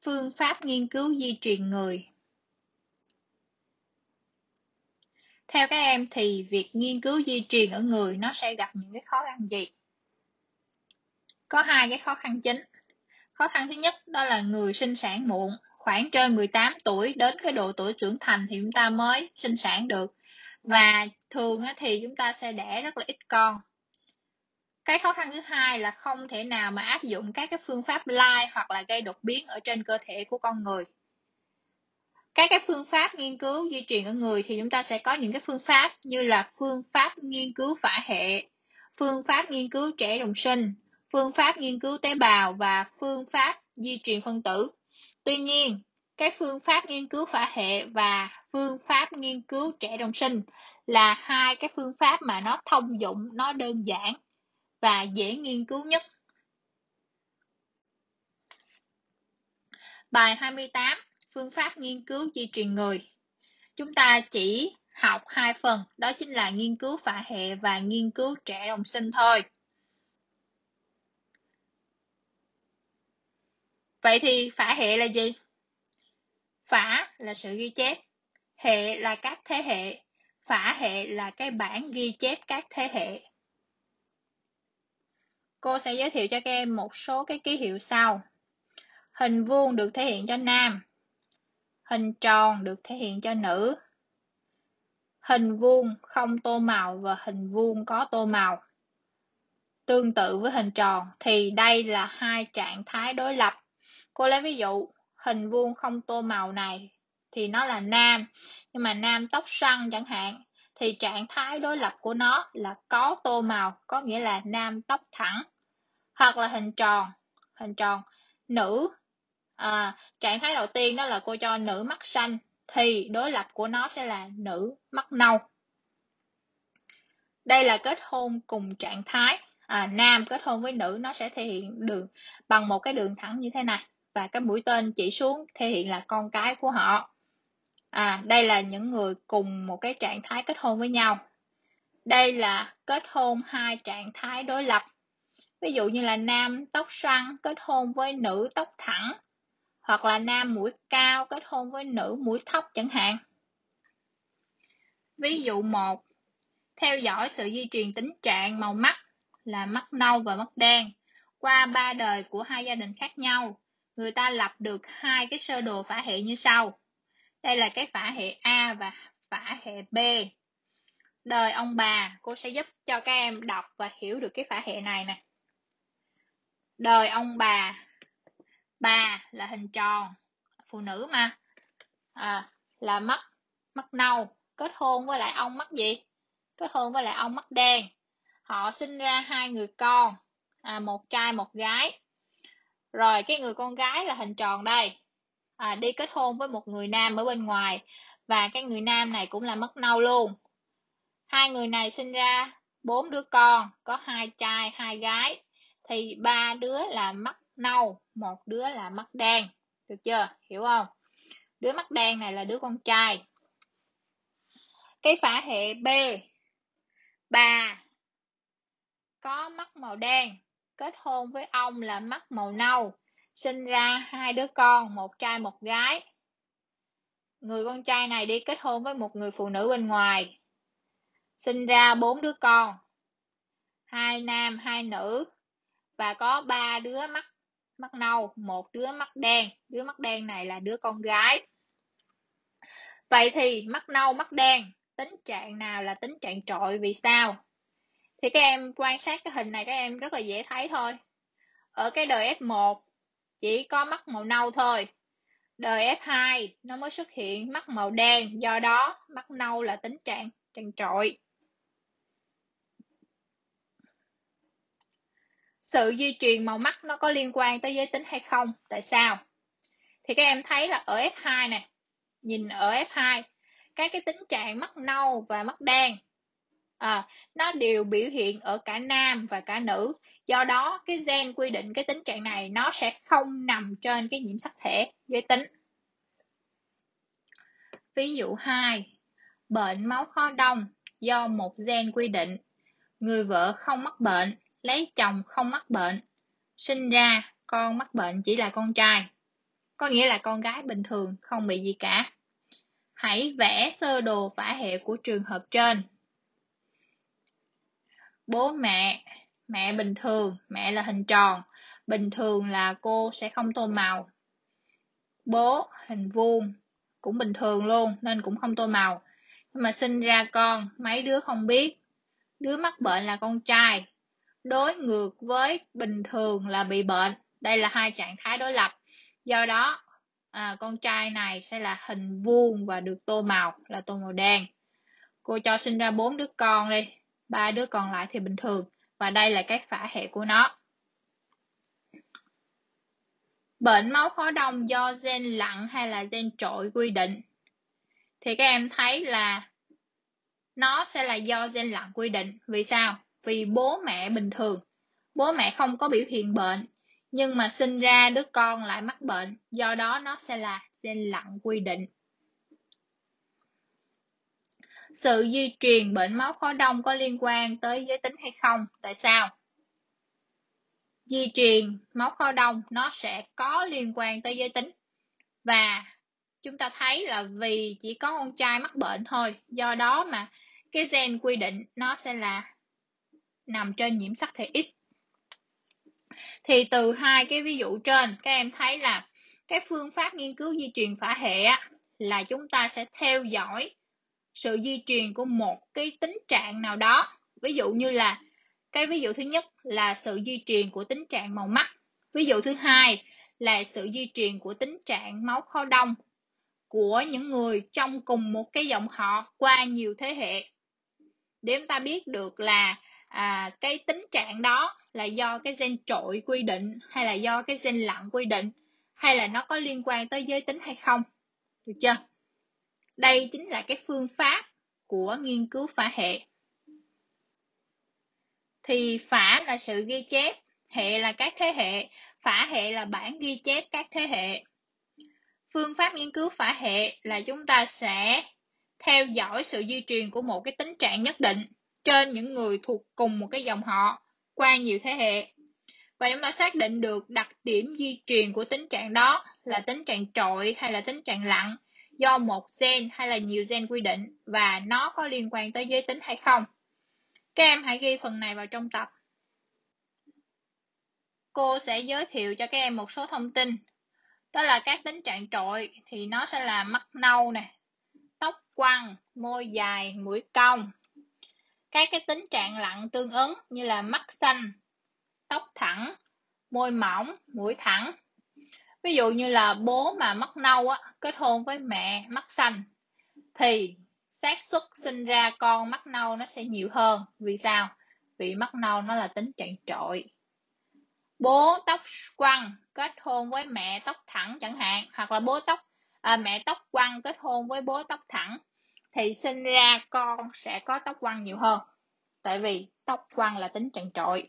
Phương pháp nghiên cứu di truyền người. Theo các em thì việc nghiên cứu di truyền ở người nó sẽ gặp những cái khó khăn gì? Có hai cái khó khăn chính. Khó khăn thứ nhất đó là người sinh sản muộn, khoảng trên 18 tuổi đến cái độ tuổi trưởng thành thì chúng ta mới sinh sản được. Và thường thì chúng ta sẽ đẻ rất là ít con. Cái khó khăn thứ hai là không thể nào mà áp dụng các cái phương pháp lai hoặc là gây đột biến ở trên cơ thể của con người. Các cái phương pháp nghiên cứu di truyền ở người thì chúng ta sẽ có những cái phương pháp như là phương pháp nghiên cứu phả hệ, phương pháp nghiên cứu trẻ đồng sinh, phương pháp nghiên cứu tế bào và phương pháp di truyền phân tử. Tuy nhiên, cái phương pháp nghiên cứu phả hệ và phương pháp nghiên cứu trẻ đồng sinh là hai cái phương pháp mà nó thông dụng, nó đơn giản và dễ nghiên cứu nhất. Bài 28, phương pháp nghiên cứu di truyền người. Chúng ta chỉ học hai phần, đó chính là nghiên cứu phả hệ và nghiên cứu trẻ đồng sinh thôi. Vậy thì phả hệ là gì? Phả là sự ghi chép, hệ là các thế hệ, phả hệ là cái bản ghi chép các thế hệ. Cô sẽ giới thiệu cho các em một số cái ký hiệu sau. Hình vuông được thể hiện cho nam, hình tròn được thể hiện cho nữ, hình vuông không tô màu và hình vuông có tô màu. Tương tự với hình tròn thì đây là hai trạng thái đối lập. Cô lấy ví dụ, hình vuông không tô màu này thì nó là nam, nhưng mà nam tóc xoăn chẳng hạn, thì trạng thái đối lập của nó là có tô màu, có nghĩa là nam tóc thẳng. Hoặc là hình tròn, nữ, trạng thái đầu tiên đó là cô cho nữ mắt xanh, thì đối lập của nó sẽ là nữ mắt nâu. Đây là kết hôn cùng trạng thái. Nam kết hôn với nữ nó sẽ thể hiện đường bằng một cái đường thẳng như thế này, và cái mũi tên chỉ xuống thể hiện là con cái của họ. Đây là những người cùng một cái trạng thái kết hôn với nhau. Đây là kết hôn hai trạng thái đối lập. Ví dụ như là nam tóc xoăn kết hôn với nữ tóc thẳng, hoặc là nam mũi cao kết hôn với nữ mũi thấp chẳng hạn. Ví dụ 1. Theo dõi sự di truyền tính trạng màu mắt là mắt nâu và mắt đen qua 3 đời của hai gia đình khác nhau. Người ta lập được hai cái sơ đồ phả hệ như sau. Đây là cái phả hệ A và phả hệ B. Đời ông bà, cô sẽ giúp cho các em đọc và hiểu được cái phả hệ này nè. Đời ông bà là hình tròn, phụ nữ mà, là mắt nâu, kết hôn với lại ông mắt gì? Kết hôn với lại ông mắt đen. Họ sinh ra hai người con, một trai một gái. Rồi cái người con gái là hình tròn đây, đi kết hôn với một người nam ở bên ngoài, và cái người nam này cũng là mắt nâu luôn. Hai người này sinh ra 4 đứa con, có 2 trai 2 gái, thì 3 đứa là mắt nâu, một đứa là mắt đen. Được chưa? Hiểu không? Đứa mắt đen này là đứa con trai. Cái phả hệ B, bà có mắt màu đen, kết hôn với ông là mắt màu nâu, sinh ra hai đứa con, một trai một gái. Người con trai này đi kết hôn với một người phụ nữ bên ngoài, sinh ra 4 đứa con, 2 nam 2 nữ, và có 3 đứa mắt nâu, một đứa mắt đen. Đứa mắt đen này là đứa con gái. Vậy thì mắt nâu mắt đen, tính trạng nào là tính trạng trội, vì sao? Thì các em quan sát cái hình này các em rất là dễ thấy thôi. Ở cái đời F1 chỉ có mắt màu nâu thôi. Đời F2 nó mới xuất hiện mắt màu đen, do đó mắt nâu là tính trạng trội. Sự di truyền màu mắt nó có liên quan tới giới tính hay không? Tại sao? Thì các em thấy là ở F2 này, nhìn ở F2, cái tính trạng mắt nâu và mắt đen nó đều biểu hiện ở cả nam và cả nữ. Do đó cái gen quy định cái tính trạng này nó sẽ không nằm trên cái nhiễm sắc thể giới tính. Ví dụ 2, bệnh máu khó đông do một gen quy định. Người vợ không mắc bệnh, lấy chồng không mắc bệnh, sinh ra con mắc bệnh chỉ là con trai. có nghĩa là con gái bình thường, không bị gì cả. Hãy vẽ sơ đồ phả hệ của trường hợp trên. Bố mẹ, mẹ bình thường, mẹ là hình tròn, bình thường là cô sẽ không tô màu. Bố, hình vuông, cũng bình thường luôn nên cũng không tô màu. Nhưng mà sinh ra con, mấy đứa không biết. Đứa mắc bệnh là con trai, đối ngược với bình thường là bị bệnh. Đây là hai trạng thái đối lập. Do đó, con trai này sẽ là hình vuông và được tô màu là tô màu đen. Cô cho sinh ra 4 đứa con đi, 3 đứa còn lại thì bình thường. Và đây là cái phả hệ của nó. Bệnh máu khó đông do gen lặn hay là gen trội quy định? Thì các em thấy là nó sẽ là do gen lặn quy định. Vì sao? Vì bố mẹ bình thường, bố mẹ không có biểu hiện bệnh, nhưng mà sinh ra đứa con lại mắc bệnh, do đó nó sẽ là gen lặn quy định. Sự di truyền bệnh máu khó đông có liên quan tới giới tính hay không? Tại sao? Di truyền máu khó đông nó sẽ có liên quan tới giới tính. Và chúng ta thấy là vì chỉ có con trai mắc bệnh thôi, do đó mà cái gen quy định nó sẽ là nằm trên nhiễm sắc thể X. Thì từ hai cái ví dụ trên, các em thấy là cái phương pháp nghiên cứu di truyền phả hệ là chúng ta sẽ theo dõi sự di truyền của một cái tính trạng nào đó. Ví dụ như là cái ví dụ thứ nhất là sự di truyền của tính trạng màu mắt. Ví dụ thứ hai là sự di truyền của tính trạng máu khó đông của những người trong cùng một cái dòng họ qua nhiều thế hệ. Để chúng ta biết được là cái tính trạng đó là do cái gen trội quy định hay là do cái gen lặn quy định, hay là nó có liên quan tới giới tính hay không. Được chưa? Đây chính là cái phương pháp của nghiên cứu phả hệ. Thì phả là sự ghi chép, hệ là các thế hệ, phả hệ là bản ghi chép các thế hệ. Phương pháp nghiên cứu phả hệ là chúng ta sẽ theo dõi sự di truyền của một cái tính trạng nhất định trên những người thuộc cùng một cái dòng họ qua nhiều thế hệ. Và chúng ta xác định được đặc điểm di truyền của tính trạng đó là tính trạng trội hay là tính trạng lặn do một gen hay là nhiều gen quy định, và nó có liên quan tới giới tính hay không. Các em hãy ghi phần này vào trong tập. Cô sẽ giới thiệu cho các em một số thông tin. Đó là các tính trạng trội thì nó sẽ là mắt nâu nè, tóc quăn, môi dài, mũi cong. Các cái tính trạng lặn tương ứng như là mắt xanh, tóc thẳng, môi mỏng, mũi thẳng. Ví dụ như là bố mà mắt nâu kết hôn với mẹ mắt xanh thì xác suất sinh ra con mắt nâu nó sẽ nhiều hơn. Vì sao? Vì mắt nâu nó là tính trạng trội. Bố tóc quăn kết hôn với mẹ tóc thẳng chẳng hạn, hoặc là mẹ tóc quăn kết hôn với bố tóc thẳng thì sinh ra con sẽ có tóc quăn nhiều hơn, tại vì tóc quăn là tính trạng trội.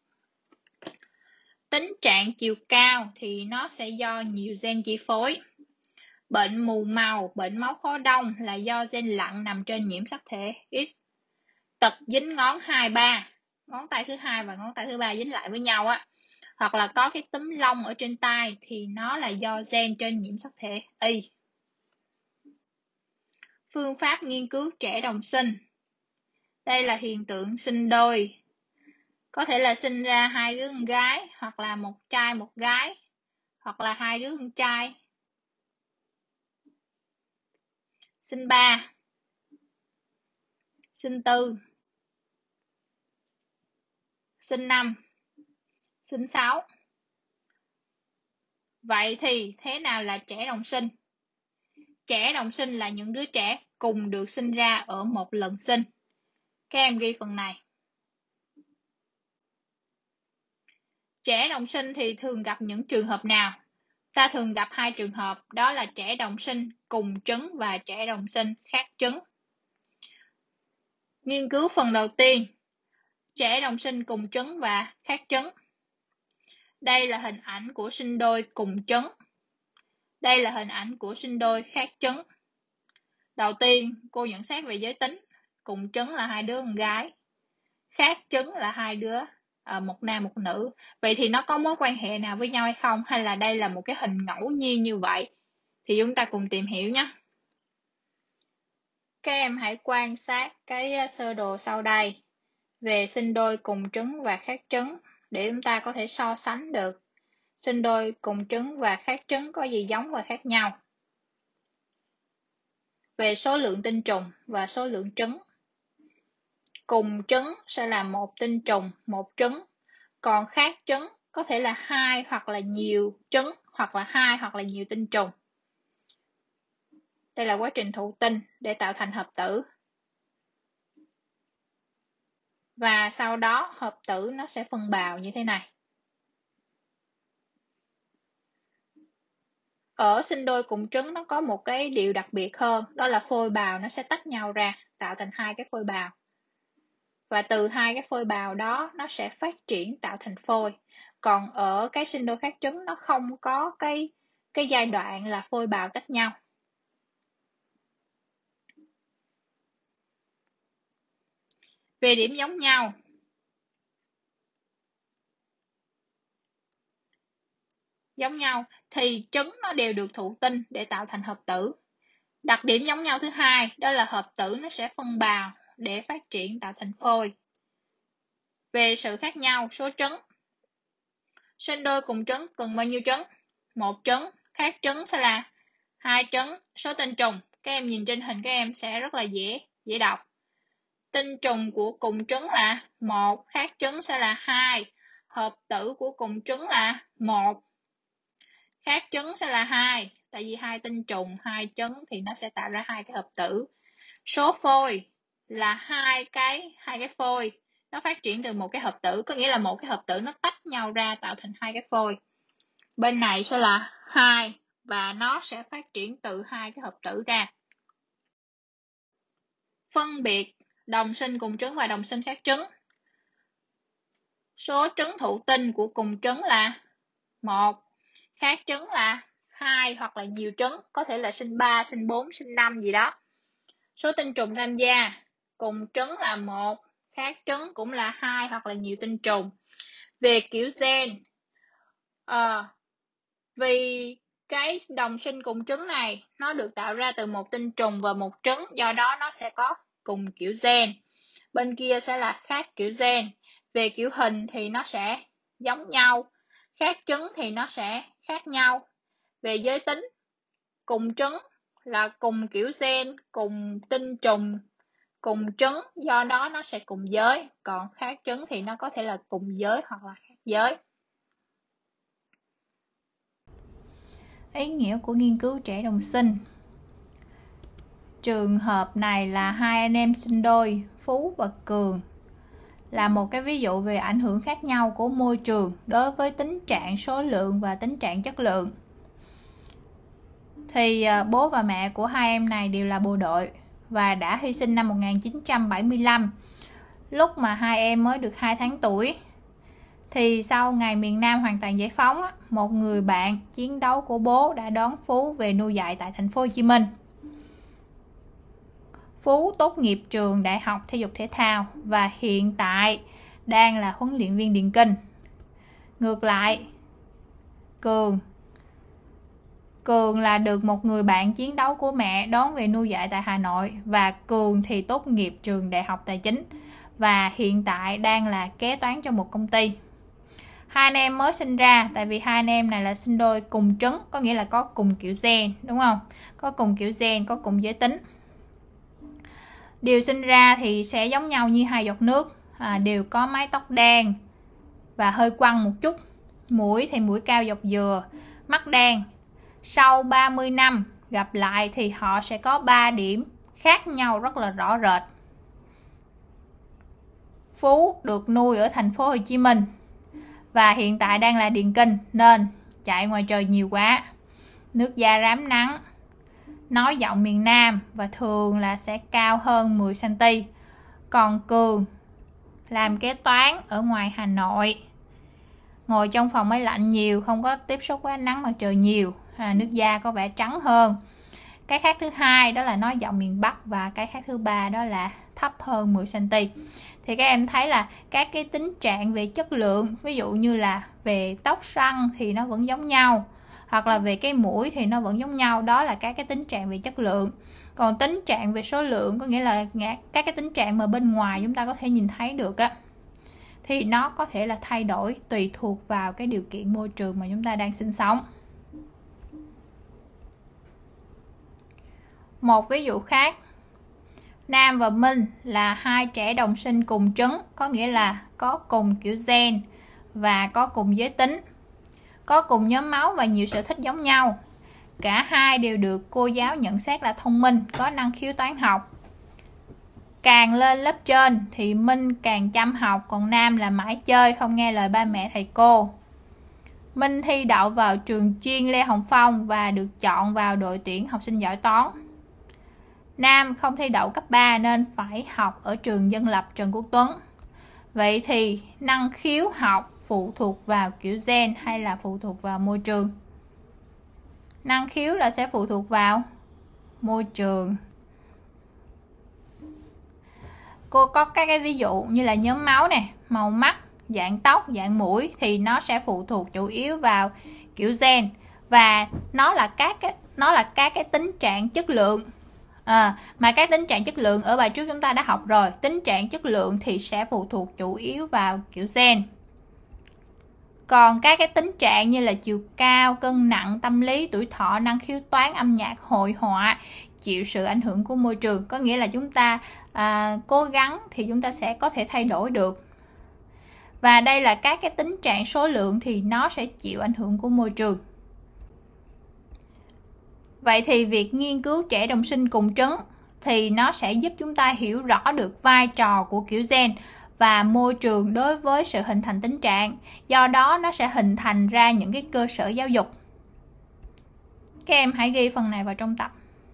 Tính trạng chiều cao thì nó sẽ do nhiều gen chi phối. Bệnh mù màu, bệnh máu khó đông là do gen lặn nằm trên nhiễm sắc thể X. Tật dính ngón 2-3, ngón tay thứ hai và ngón tay thứ ba dính lại với nhau hoặc là có cái túm lông ở trên tay thì nó là do gen trên nhiễm sắc thể Y. Phương pháp nghiên cứu trẻ đồng sinh. Đây là hiện tượng sinh đôi. Có thể là sinh ra hai đứa con gái, hoặc là một trai một gái, hoặc là hai đứa con trai. Sinh 3, sinh 4, sinh 5, sinh 6. Vậy thì thế nào là trẻ đồng sinh? Trẻ đồng sinh là những đứa trẻ cùng được sinh ra ở một lần sinh. Các em ghi phần này. Trẻ đồng sinh thì thường gặp những trường hợp nào? Ta thường gặp hai trường hợp, đó là trẻ đồng sinh cùng trứng và trẻ đồng sinh khác trứng. Nghiên cứu phần đầu tiên, trẻ đồng sinh cùng trứng và khác trứng. Đây là hình ảnh của sinh đôi cùng trứng. Đây là hình ảnh của sinh đôi khác trứng. Đầu tiên, cô nhận xét về giới tính. Cùng trứng là hai đứa con gái, khác trứng là hai đứa một nam một nữ. Vậy thì nó có mối quan hệ nào với nhau hay không, hay là đây là một cái hình ngẫu nhiên như vậy? Thì chúng ta cùng tìm hiểu nhé. Các em hãy quan sát cái sơ đồ sau đây về sinh đôi cùng trứng và khác trứng để chúng ta có thể so sánh được sinh đôi cùng trứng và khác trứng có gì giống và khác nhau. Về số lượng tinh trùng và số lượng trứng. Cùng trứng sẽ là một tinh trùng, một trứng. Còn khác trứng có thể là 2 hoặc là nhiều trứng, hoặc là 2 hoặc là nhiều tinh trùng. Đây là quá trình thụ tinh để tạo thành hợp tử. Và sau đó hợp tử nó sẽ phân bào như thế này. Ở sinh đôi cùng trứng nó có một cái điều đặc biệt hơn, đó là phôi bào nó sẽ tách nhau ra, tạo thành hai cái phôi bào. Và từ hai cái phôi bào đó nó sẽ phát triển tạo thành phôi. Còn ở cái sinh đôi khác trứng nó không có cái giai đoạn là phôi bào tách nhau. Về điểm giống nhau. Giống nhau thì trứng nó đều được thụ tinh để tạo thành hợp tử. Đặc điểm giống nhau thứ hai đó là hợp tử nó sẽ phân bào để phát triển tạo thành phôi. Về sự khác nhau số trứng. Sinh đôi cùng trứng cần bao nhiêu trứng? Một trứng. Khác trứng sẽ là 2 trứng. Số tinh trùng các em nhìn trên hình các em sẽ rất là dễ đọc. Tinh trùng của cùng trứng là 1, khác trứng sẽ là 2. Hợp tử của cùng trứng là 1. Khác trứng sẽ là 2, tại vì 2 tinh trùng, 2 trứng thì nó sẽ tạo ra 2 cái hợp tử. Số phôi là 2 cái phôi nó phát triển từ một cái hợp tử, có nghĩa là một cái hợp tử nó tách nhau ra tạo thành 2 cái phôi. Bên này sẽ là 2 và nó sẽ phát triển từ 2 cái hợp tử ra. Phân biệt đồng sinh cùng trứng và đồng sinh khác trứng. Số trứng thụ tinh của cùng trứng là 1, khác trứng là 2 hoặc là nhiều trứng, có thể là sinh 3, sinh 4, sinh 5 gì đó. Số tinh trùng tham gia cùng trứng là 1, khác trứng cũng là 2 hoặc là nhiều tinh trùng. Về kiểu gen, vì cái đồng sinh cùng trứng này nó được tạo ra từ một tinh trùng và một trứng, do đó nó sẽ có cùng kiểu gen. Bên kia sẽ là khác kiểu gen. Về kiểu hình thì nó sẽ giống nhau, khác trứng thì nó sẽ khác nhau. Về giới tính, cùng trứng là cùng kiểu gen, cùng tinh trùng, cùng trứng, do đó nó sẽ cùng giới. Còn khác trứng thì nó có thể là cùng giới hoặc là khác giới. Ý nghĩa của nghiên cứu trẻ đồng sinh. Trường hợp này là hai anh em sinh đôi Phú và Cường, là một cái ví dụ về ảnh hưởng khác nhau của môi trường đối với tính trạng số lượng và tính trạng chất lượng. Thì bố và mẹ của hai em này đều là bộ đội và đã hy sinh năm 1975, lúc mà hai em mới được 2 tháng tuổi. Thì sau ngày miền Nam hoàn toàn giải phóng, một người bạn chiến đấu của bố đã đón Phú về nuôi dạy tại thành phố Hồ Chí Minh. Phú tốt nghiệp trường Đại học Thể dục Thể thao và hiện tại đang là huấn luyện viên điền kinh. Ngược lại, Cường là được một người bạn chiến đấu của mẹ đón về nuôi dạy tại Hà Nội, và Cường thì tốt nghiệp trường Đại học Tài chính và hiện tại đang là kế toán cho một công ty. Hai anh em mới sinh ra, tại vì hai anh em này là sinh đôi cùng trứng, có nghĩa là có cùng kiểu gen, đúng không? Có cùng kiểu gen, có cùng giới tính. Đều sinh ra thì sẽ giống nhau như hai giọt nước, đều có mái tóc đen và hơi quăn một chút. Mũi thì mũi cao dọc dừa, mắt đen. Sau 30 năm gặp lại thì họ sẽ có 3 điểm khác nhau rất là rõ rệt. Phú được nuôi ở thành phố Hồ Chí Minh và hiện tại đang là điền kinh nên chạy ngoài trời nhiều quá, nước da rám nắng, nói giọng miền Nam và thường là sẽ cao hơn 10 cm. Còn Cường làm kế toán ở ngoài Hà Nội, ngồi trong phòng máy lạnh nhiều, không có tiếp xúc với ánh nắng mặt trời nhiều, nước da có vẻ trắng hơn. Cái khác thứ hai đó là nói giọng miền Bắc, và cái khác thứ ba đó là thấp hơn 10 cm. Thì các em thấy là các cái tính trạng về chất lượng, ví dụ như là về tóc xoăn thì nó vẫn giống nhau, hoặc là về cái mũi thì nó vẫn giống nhau, đó là các cái tính trạng về chất lượng. Còn tính trạng về số lượng, có nghĩa là các cái tính trạng mà bên ngoài chúng ta có thể nhìn thấy được á, thì nó có thể là thay đổi tùy thuộc vào cái điều kiện môi trường mà chúng ta đang sinh sống. Một ví dụ khác, Nam và Minh là hai trẻ đồng sinh cùng trứng, có nghĩa là có cùng kiểu gen và có cùng giới tính, có cùng nhóm máu và nhiều sở thích giống nhau. Cả hai đều được cô giáo nhận xét là thông minh, có năng khiếu toán học. Càng lên lớp trên thì Minh càng chăm học, còn Nam là mãi chơi, không nghe lời ba mẹ thầy cô. Minh thi đậu vào trường chuyên Lê Hồng Phong và được chọn vào đội tuyển học sinh giỏi toán. Nam không thi đậu cấp 3 nên phải học ở trường dân lập Trần Quốc Tuấn. Vậy thì năng khiếu học phụ thuộc vào kiểu gen hay là phụ thuộc vào môi trường? Năng khiếu là sẽ phụ thuộc vào môi trường. Cô có các cái ví dụ như là nhóm máu này, màu mắt, dạng tóc, dạng mũi thì nó sẽ phụ thuộc chủ yếu vào kiểu gen, và nó là các cái tính trạng chất lượng. Mà các tính trạng chất lượng ở bài trước chúng ta đã học rồi. Tính trạng chất lượng thì sẽ phụ thuộc chủ yếu vào kiểu gen. Còn các cái tính trạng như là chiều cao, cân nặng, tâm lý, tuổi thọ, năng khiếu toán, âm nhạc, hội họa chịu sự ảnh hưởng của môi trường. Có nghĩa là chúng ta cố gắng thì chúng ta sẽ có thể thay đổi được. Và đây là các cái tính trạng số lượng thì nó sẽ chịu ảnh hưởng của môi trường. Vậy thì việc nghiên cứu trẻ đồng sinh cùng trứng thì nó sẽ giúp chúng ta hiểu rõ được vai trò của kiểu gen và môi trường đối với sự hình thành tính trạng. Do đó nó sẽ hình thành ra những cái cơ sở giáo dục. Các em hãy ghi phần này vào trong tập.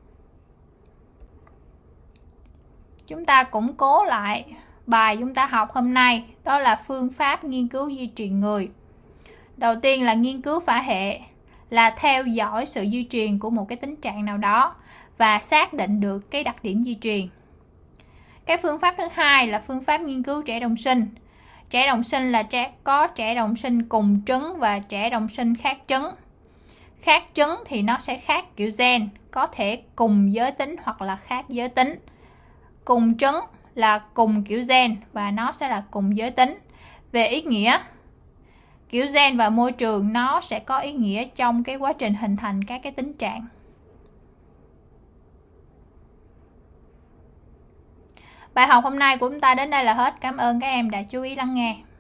Chúng ta củng cố lại bài chúng ta học hôm nay, đó là phương pháp nghiên cứu di truyền người. Đầu tiên là nghiên cứu phả hệ, là theo dõi sự di truyền của một cái tính trạng nào đó và xác định được cái đặc điểm di truyền. Cái phương pháp thứ hai là phương pháp nghiên cứu trẻ đồng sinh. Trẻ đồng sinh là có trẻ đồng sinh cùng trứng và trẻ đồng sinh khác trứng. Khác trứng thì nó sẽ khác kiểu gen, có thể cùng giới tính hoặc là khác giới tính. Cùng trứng là cùng kiểu gen và nó sẽ là cùng giới tính. Về ý nghĩa, kiểu gen và môi trường nó sẽ có ý nghĩa trong cái quá trình hình thành các cái tính trạng. Bài học hôm nay của chúng ta đến đây là hết. Cảm ơn các em đã chú ý lắng nghe.